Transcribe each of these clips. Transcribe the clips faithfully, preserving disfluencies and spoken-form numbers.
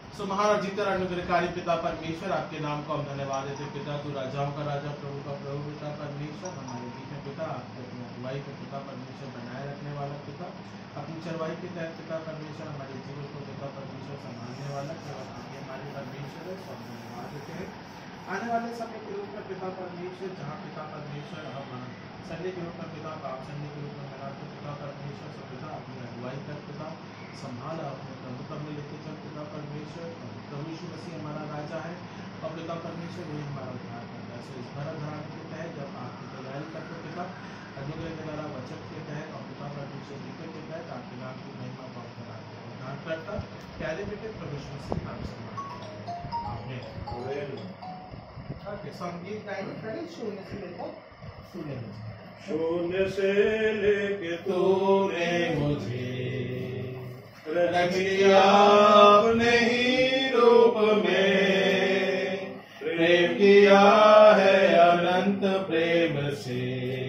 सो महान और जीते अनुग्रहकारी पिता परमेश्वर, आपके नाम को हम धन्यवाद देते पिता। तू राजाओं का राजा, प्रभु का प्रभु पिता परमेश्वर, हमारे बीच में पिता, आपके अपनी अगुवाई को पिता परमेश्वर बनाए रखने वाला पिता, अपनी चरवाई के तहत पिता परमेश्वर हमारे जीवन को पिता परमेश्वर संभालने वाला केवल आप ही हमारे परमेश्वर है। सब धन्यवाद देते हैं आने वाले समय के रूप में पिता परमेश्वर, जहाँ पिता परमेश्वर हम संडे के रूप में पिता, आप संडे के रूप में मनाते पिता परमेश्वर, सब पिता अपनी अगुवाई कर पिता, संभाला अपने प्रभुत्व में लेके चल पिता परमेश्वर। प्रभु यीशु मसीह हमारा राजा है और पिता परमेश्वर वही हमारा उद्धार करता है। सो इस भरा धारण के तहत जब आपकी तैयारी करते पिता, अनुग्रह के द्वारा वचन के तहत और पिता परमेश्वर गीतों के तहत आपके नाम की महिमा पाप कराते हैं। उद्धार करता प्यारे बेटे प्रभु यीशु मसीह नाम से मांगते हैं, आमीन। ओके, संगीत गाएंगे पहले शून्य से लेकर शून्य में। शून्य से लेके तूने मुझे रख दिया अपने ही रूप में, प्रेम किया है अनंत प्रेम से,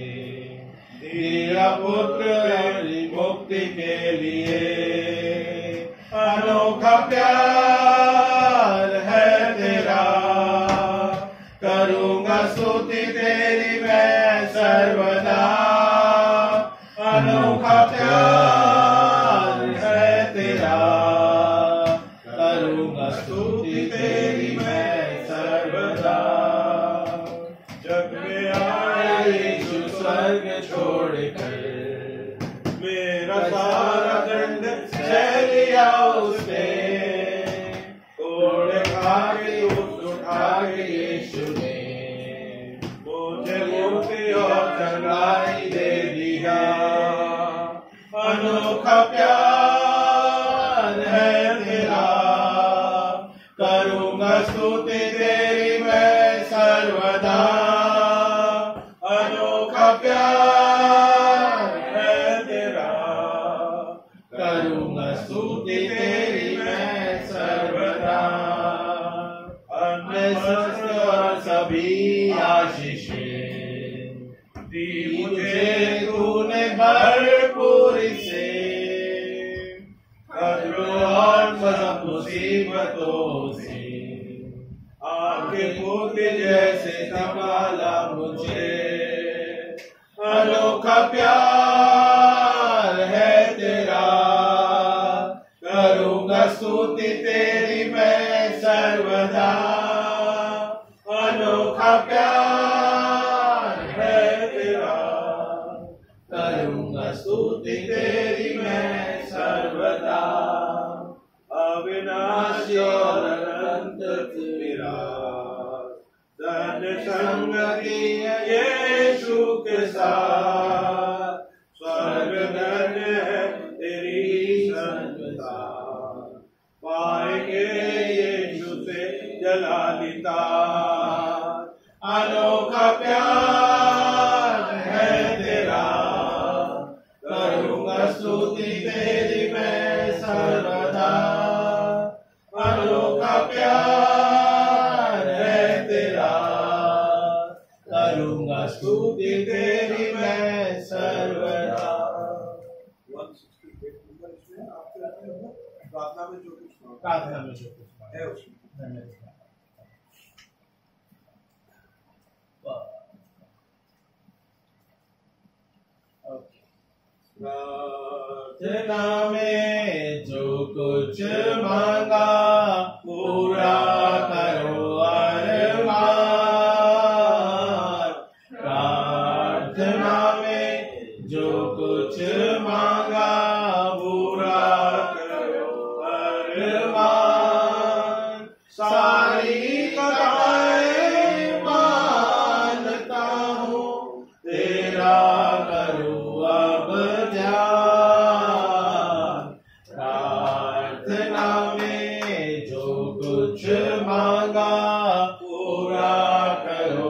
दिया पुत्र मुक्ति के लिए। अनोखा प्यार है तेरा, करूँगा स्तुति तेरी मैं सर्वदा। अनोखा प्यार है तेरा, करूँगा स्तुति तेरी मैं सर्वदा। जग में आया यीशु स्वर्ग छोड़कर, मेरा सारा दंड सह लिया उसने। कोड़े खा के उठा के यीशु ने मुझे मुक्ति और चंगाई दे दिया। अनोखा प्यार है तेरा, करूँगा स्तुति तेरी मैं सर्वदा। अनोखा प्यार है तेरा, करूँगा स्तुति तेरी मैं सर्वदा। अन्य सत्य और सभी आशीषें दी मुझे तूने भरपूर से। कदरों और सब मुसीबतों से आगे मोती जैसे संभाला मुझे। अनोखा प्यार है तेरा, करूँगा स्तुति तेरी मैं सर्वदा। अनोखा प्यार है तेरा, करूँगा स्तुति तेरी मैं सर्वदा। अविनाशी और अनंत तेरा, धन संगति यीशु के साथ। स्वर्ग धन्य है तेरी संगता, पाएंगे यीशु से जलालिता। अनोखा प्यार है तेरा, करूँगा स्तुति तेरी मैं सर्वदा। अनोखा प्यार है तेरा, करूँगा स्तुति तेरी मैं सर्वदा। प्रार्थना में जो कुछ प्रार्थना में जो कुछ है उसमें धन्यवाद। प्रार्थना में जो कुछ मांगा पूरा करो अरमान। प्रार्थना में जो कुछ मांगा पूरा करो अरमान। सारी कथाएं मानता हूँ, तेरा करूँ अब ध्यान। प्रार्थना में जो कुछ मांगा पूरा करो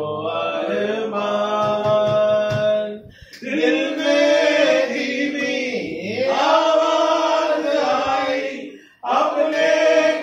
अरमान। दिल में धीमी आवाज आई, अपने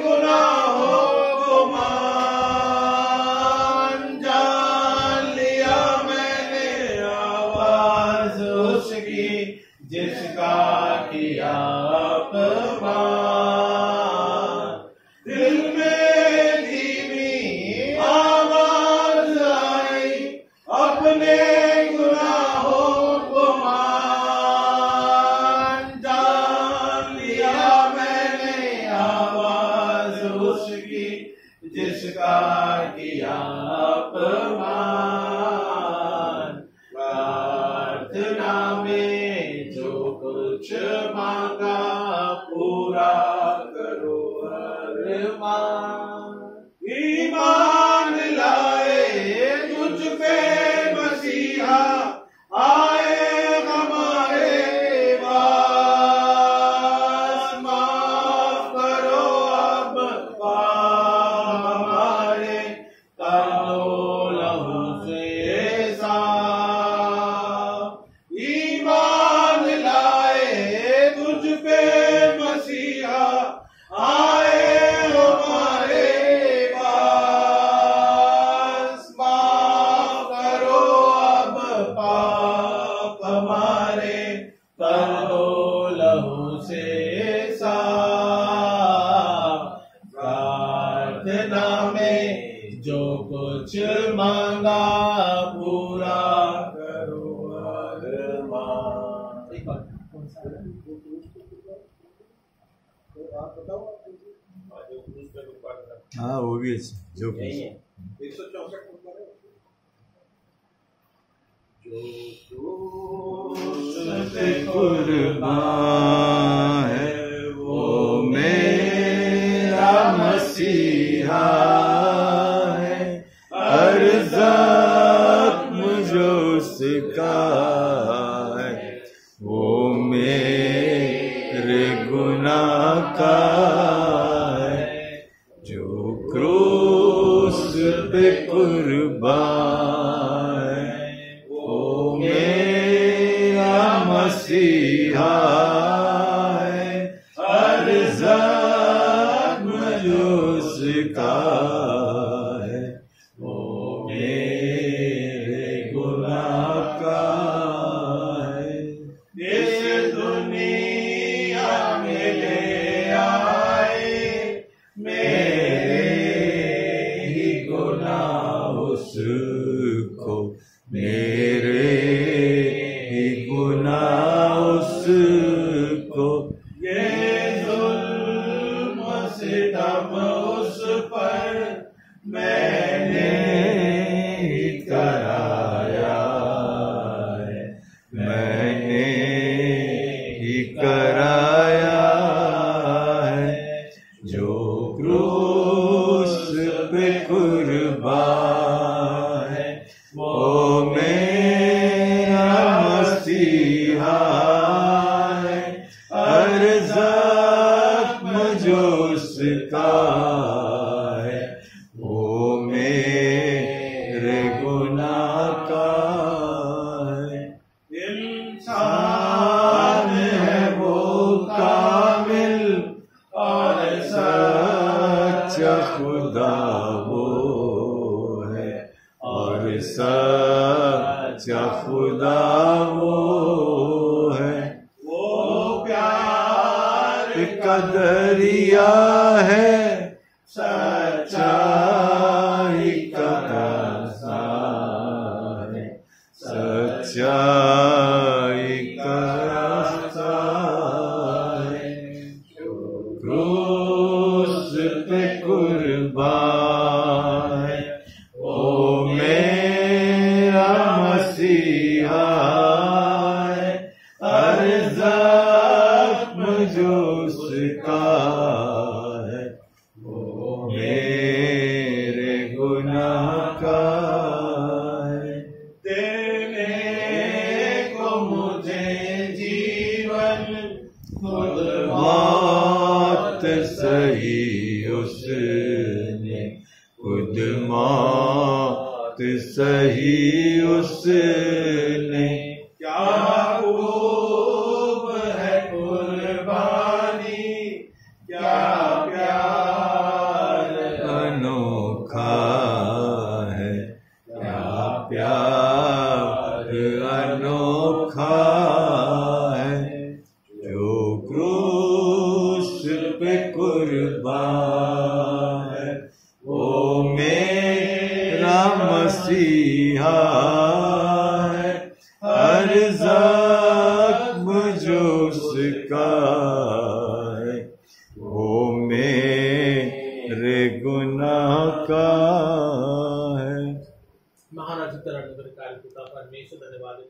जिसका किया अपमान। प्रार्थना में जो कुछ मांगा पूरा करो अरमान। ईमान लाए तुझ पे मसीहा, आए हमारे पास। माफ करो अब पाप हमारे, कर दो लहू से साफ। ईमान लाए तुझ पे मसीहा, आए हमारे पास। माफ करो अब पाप हमारे, कर दो लहू से साफ। प्रार्थना में जो कुछ मांगा पूरा करो अरमान। एक बार कौन सा है? आप बताओ। हाँ वो भी अच्छा जो यही है एक सौ चौसठ नंबर है। जो क्रूस पे कुर्बान है वो मेरा मसीहा है। हर जख्म जो उसका है वो मेरे गुनाह का है। जो क्रूस पे कुर्बान है वो मेरा मसीहा है। हर जख्म जो उसका है वो मेरे गुनाह का है। इस दुनिया में ले आए मेरे ही गुनाह उसको, मेरे ही गुनाह उसको। ये जुल्म सितम उस पर मैंने ही कराया है, मैंने ही कराया है। जो क्रूस पे कुर्बान है वो मेरा मसीहा है। हर जख्म जो उसका है वो मेरे गुनाह का है। इंसान है वो कामिल और सच्चा खुदा वो है, और सच्चा खुदा वो है। वो प्यार का दरिया है, सच्चाई सच्चाई का रास्ता है, सच्चाई का रास्ता है। जो क्रूस पे कुर्बान है वो मेरा मसीहा है। हर जख्म जो उसका है वो मेरे गुनाह का है। देने को मुझे जीवन खुद मौत सही उसने, खुद मौत सही उसने। क्या खूब है कुर्बानी, क्या प्यार अनोखा है, क्या प्यार अनोखा है। जो क्रूस पे कुर्बान है वो मेरा मसीहा है। हर जख्म जो उसका है वो मेरे गुनाह का है। महाराज उत्तराधिकारी पिता परमेश्वर धन्यवाद।